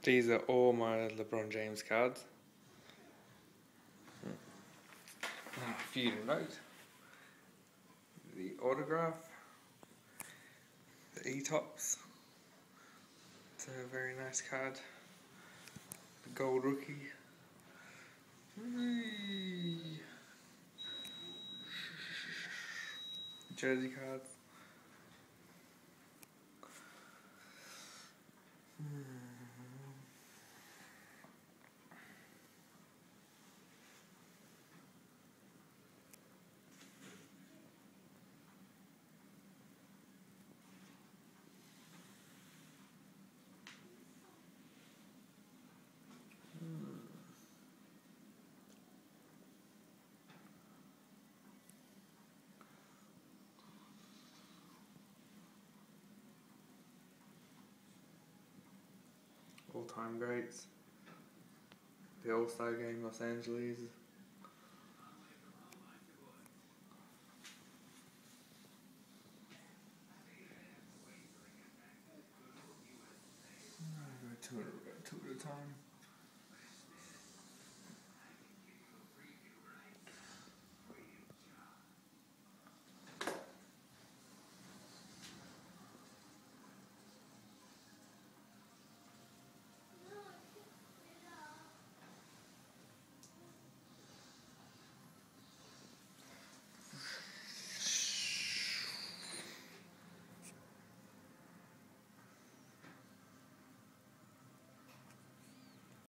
These are all my Lebron James cards. A few to note. The autograph. The E-tops. It's a very nice card. The gold rookie. Jersey cards. All-time greats. The All-Star Game, Los Angeles. Two at a time.